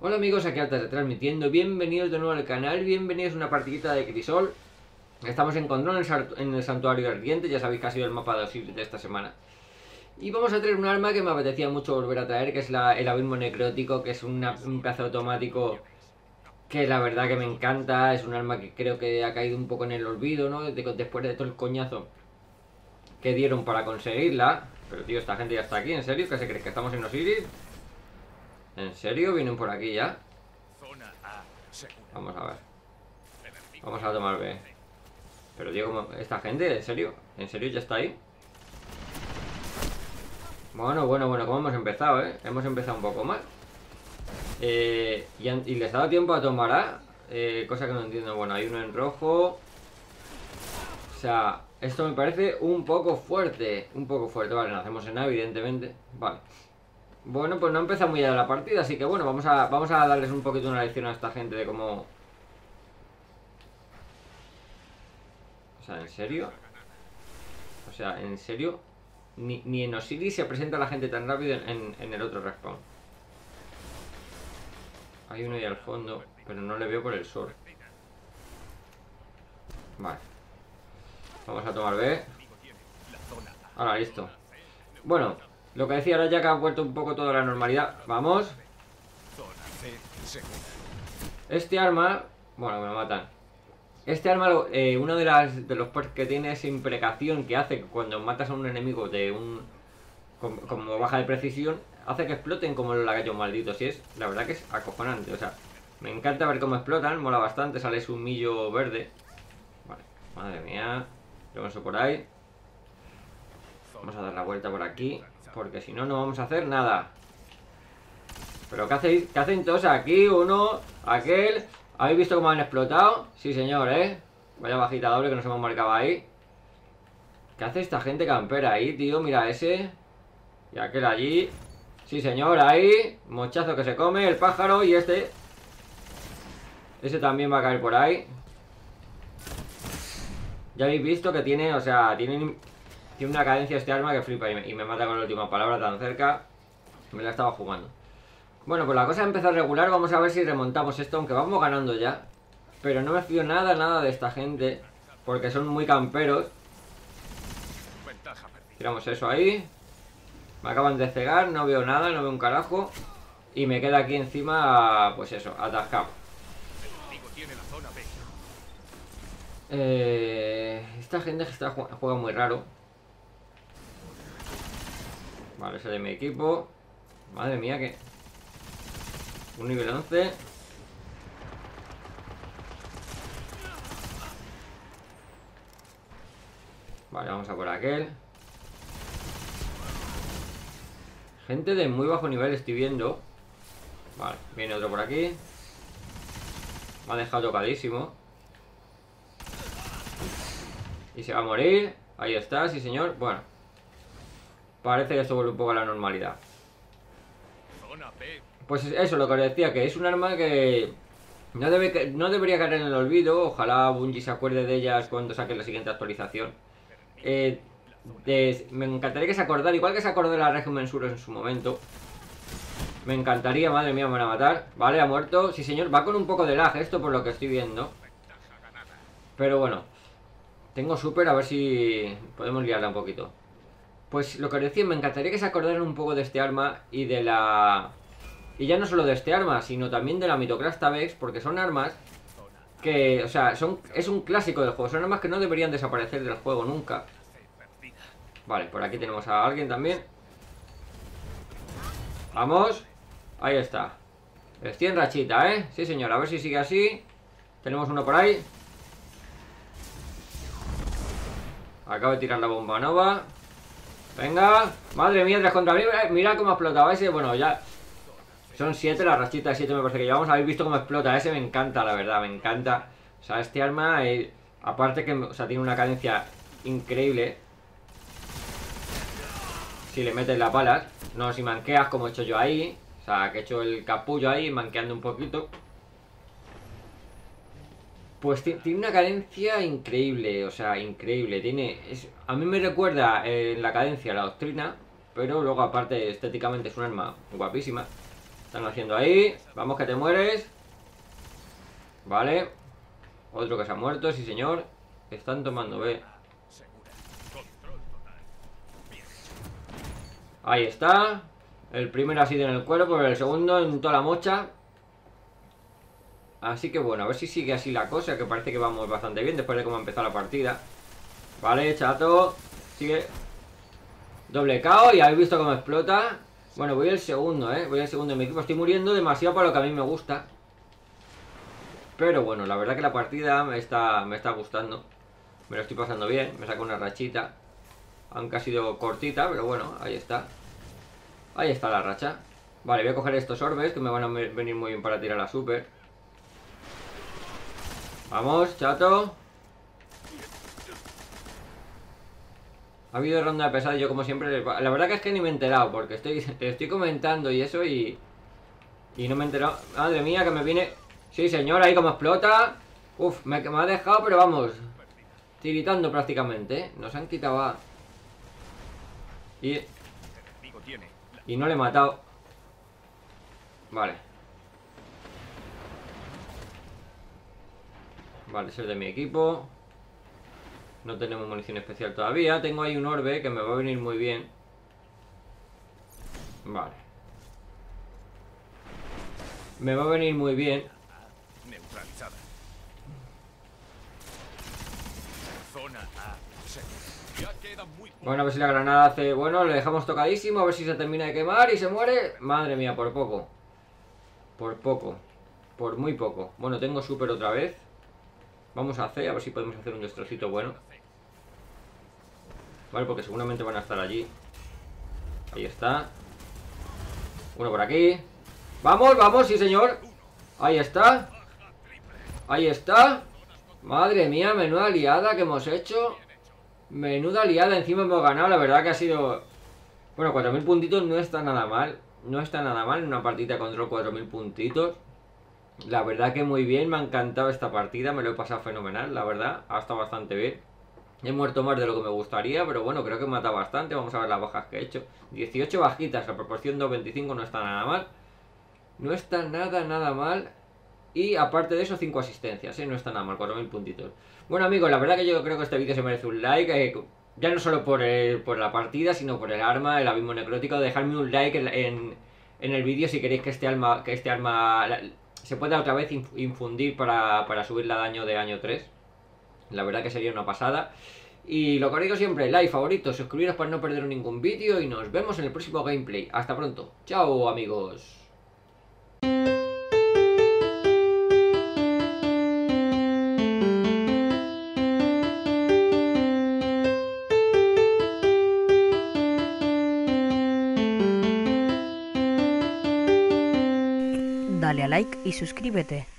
Hola amigos, aquí Altas transmitiendo, bienvenidos de nuevo al canal, bienvenidos a una partidita de Crisol. Estamos en Condrón, en el Santuario Ardiente, ya sabéis que ha sido el mapa de Osiris de esta semana. Y vamos a traer un arma que me apetecía mucho volver a traer, que es el Abismo Necrótico, que es un pedazo automático que la verdad que me encanta. Es un arma que creo que ha caído un poco en el olvido, ¿no? Después de todo el coñazo que dieron para conseguirla. Pero tío, esta gente ya está aquí, ¿en serio? ¿Qué se cree? ¿Que estamos en Osiris? ¿En serio? ¿Vienen por aquí ya? Vamos a ver. Vamos a tomar B. Pero digo, ¿esta gente? ¿En serio? ¿En serio ya está ahí? Bueno, ¿cómo hemos empezado, eh? Hemos empezado un poco mal. Y les ha dado tiempo a tomar A. Cosa que no entiendo. Bueno, hay uno en rojo. O sea, esto me parece un poco fuerte. Un poco fuerte. Vale, nacemos en A, evidentemente. Vale. Bueno, pues no empieza muy allá la partida, así que bueno, vamos a darles un poquito una lección a esta gente de cómo... O sea, ¿en serio? O sea, ¿en serio? Ni en Osiris se presenta la gente tan rápido en el otro respawn. Hay uno ahí al fondo, pero no le veo por el sur. Vale. Vamos a tomar B. Ahora, listo. Bueno, lo que decía ahora ya que ha vuelto un poco toda la normalidad. Vamos. Este arma... Bueno, me lo matan. Este arma, uno de los perks que tiene es imprecación, que hace que cuando matas a un enemigo de como baja de precisión, hace que exploten como los lagachos malditos. Y es, la verdad que es acojonante. O sea, me encanta ver cómo explotan, mola bastante, sale su humillo verde. Vale, madre mía. Tenemos eso por ahí. Vamos a dar la vuelta por aquí, porque si no, no vamos a hacer nada. ¿Pero qué hacéis? ¿Qué hacen todos aquí? Uno, aquel... ¿Habéis visto cómo han explotado? Sí, señor, ¿eh? Vaya bajita doble que nos hemos marcado ahí. ¿Qué hace esta gente campera ahí, tío? Mira ese. Y aquel allí. Sí, señor, ahí. Mochazo que se come, el pájaro y este. Ese también va a caer por ahí. Ya habéis visto que tiene, o sea, tiene una cadencia este arma que flipa y me mata con la última palabra tan cerca. Me la estaba jugando. Bueno, pues la cosa empezó a regular. Vamos a ver si remontamos esto, aunque vamos ganando ya. Pero no me fío nada de esta gente, porque son muy camperos. Tiramos eso ahí. Me acaban de cegar, no veo nada, no veo un carajo. Y me queda aquí encima, pues eso, atascado. Esta gente juega muy raro. Vale, ese de mi equipo. Madre mía, que... Un nivel 11. Vale, vamos a por aquel. Gente de muy bajo nivel estoy viendo. Vale, viene otro por aquí. Me ha dejado tocadísimo. Y se va a morir. Ahí está, sí señor. Bueno, parece que esto vuelve un poco a la normalidad. Pues eso, lo que os decía, que es un arma que no debería caer en el olvido. Ojalá Bungie se acuerde de ellas cuando saque la siguiente actualización. Me encantaría que se acordara, igual que se acordó de la Región Mensuros en su momento. Me encantaría, madre mía, me van a matar. Vale, ha muerto, sí señor, va con un poco de lag esto por lo que estoy viendo. Pero bueno, tengo súper, a ver si podemos liarla un poquito. Pues lo que os decía, me encantaría que se acordaran un poco de este arma y de la... Y ya no solo de este arma, sino también de la Mitoclasta Vex, porque son armas que, o sea, es un clásico del juego. Son armas que no deberían desaparecer del juego nunca. Vale, por aquí tenemos a alguien también. Vamos. Ahí está. Estoy en rachita, ¿eh? Sí, señor, a ver si sigue así. Tenemos uno por ahí. Acabo de tirar la bomba nova. Venga. Madre mía, 3 contra mí. Mira cómo ha explotado ese. Bueno, ya... Son 7, la rachita de 7 me parece que llevamos. Habéis visto cómo explota. Ese me encanta, la verdad, me encanta. O sea, este arma, aparte que, o sea, tiene una cadencia increíble. Si le metes las balas. No si manqueas como he hecho yo ahí. O sea, que he hecho el capullo ahí, manqueando un poquito. Pues tiene una cadencia increíble. O sea, increíble. A mí me recuerda en la cadencia a la doctrina. Pero luego aparte estéticamente es un arma guapísima. Están haciendo ahí. Vamos que te mueres. Vale. Otro que se ha muerto, sí señor. Están tomando B. Ahí está. El primero ha sido en el cuerpo, pero el segundo en toda la mocha. Así que bueno, a ver si sigue así la cosa, que parece que vamos bastante bien después de cómo ha empezado la partida. Vale, chato. Sigue. Doble KO y habéis visto cómo explota. Bueno, voy al segundo, voy al segundo de mi equipo. Estoy muriendo demasiado para lo que a mí me gusta. Pero bueno, la verdad que la partida me está gustando. Me lo estoy pasando bien. Me saco una rachita. Aunque ha sido cortita, pero bueno, ahí está. Ahí está la racha. Vale, voy a coger estos orbes que me van a venir muy bien para tirar la super. Vamos, chato. Ha habido ronda de pesada, yo como siempre. La verdad que es que ni me he enterado, porque estoy comentando y eso y no me he enterado. Madre mía, que me viene. Sí, señor, ahí como explota. Uf, me ha dejado, pero vamos, tiritando prácticamente, ¿eh? Nos han quitado a... Y no le he matado. Vale. Vale, ese es de mi equipo. No tenemos munición especial todavía. Tengo ahí un orbe que me va a venir muy bien. Vale. Me va a venir muy bien. Neutralizada. Zona A. Ya queda muy... Bueno, a ver si la granada hace... Bueno, le dejamos tocadísimo. A ver si se termina de quemar y se muere. Madre mía, por poco. Por poco. Por muy poco. Bueno, tengo super otra vez. Vamos a C, a ver si podemos hacer un destrocito bueno. Vale, porque seguramente van a estar allí. Ahí está. Uno por aquí. ¡Vamos, vamos! ¡Sí, señor! Ahí está. Ahí está. Madre mía, menuda liada que hemos hecho. Menuda liada, encima hemos ganado. La verdad que ha sido... Bueno, 4000 puntitos no está nada mal. No está nada mal en una partida de control, 4000 puntitos. La verdad que muy bien, me ha encantado esta partida. Me lo he pasado fenomenal, la verdad. Ha estado bastante bien. He muerto más de lo que me gustaría, pero bueno, creo que he matado bastante. Vamos a ver las bajas que he hecho. 18 bajitas, la proporción 2-25 no está nada mal. No está nada mal. Y aparte de eso, 5 asistencias, no está nada mal, 4000 puntitos. Bueno amigos, la verdad que yo creo que este vídeo se merece un like. Ya no solo por la partida, sino por el arma, el abismo necrótico. Dejadme un like en el vídeo si queréis que este arma se pueda otra vez infundir para subir la daño de año 3. La verdad que sería una pasada. Y lo que os digo siempre, like, favorito, suscribiros para no perder ningún vídeo. Y nos vemos en el próximo gameplay. Hasta pronto. Chao amigos. Dale a like y suscríbete.